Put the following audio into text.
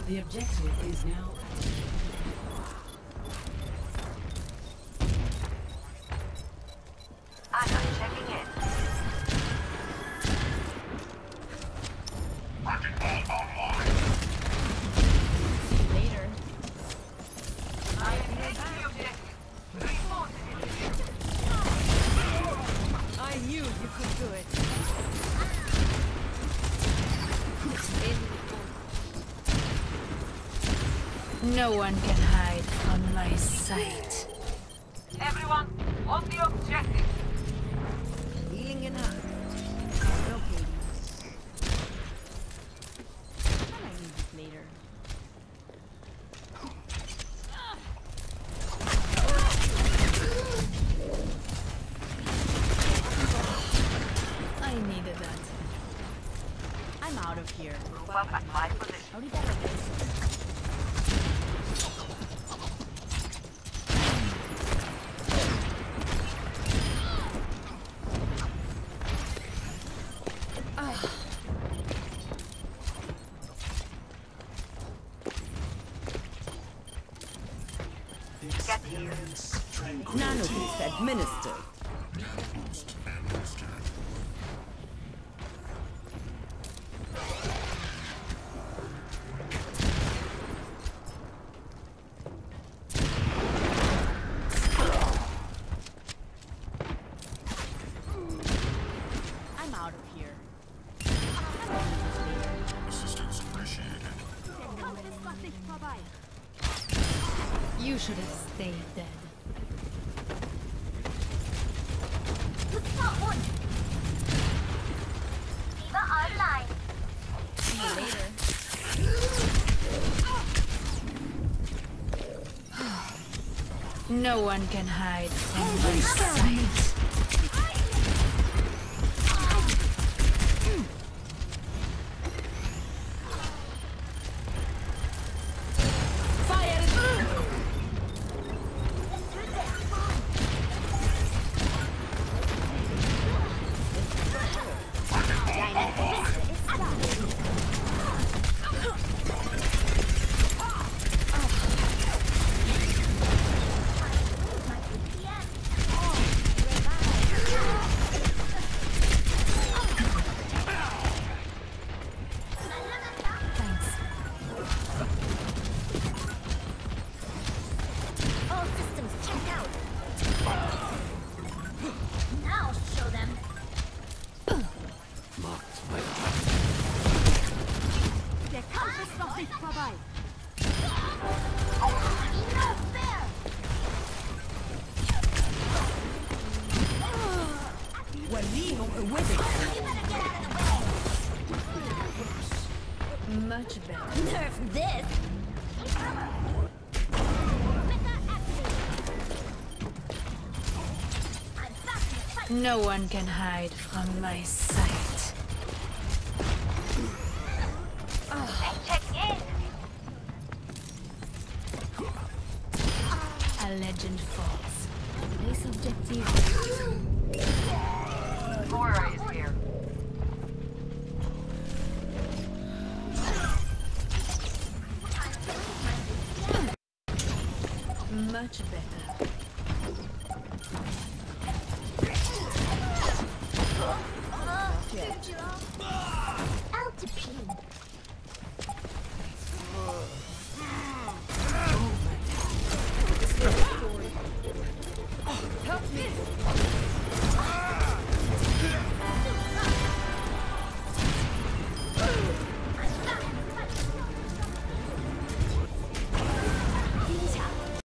The objective is now I'm checking in. Later. I am taking the objective. I knew you could do it. No one can hide from my sight. Everyone, on the objective. Healing enough. Okay. I might need this later. I needed that. I'm out of here. Move up at my position. How did that happen? Get here. Nanoboost administered. I'm out of here. Assistance appreciated. You should have stayed dead. See you later. No one can hide from my sight. All systems checked out. Now show them. Der Kampf ist noch nicht vorbei. No fair. Walino away. Much better. Nerf this. No one can hide from my sight. Check in. A legend falls. Place objective. Mora is here. Much better.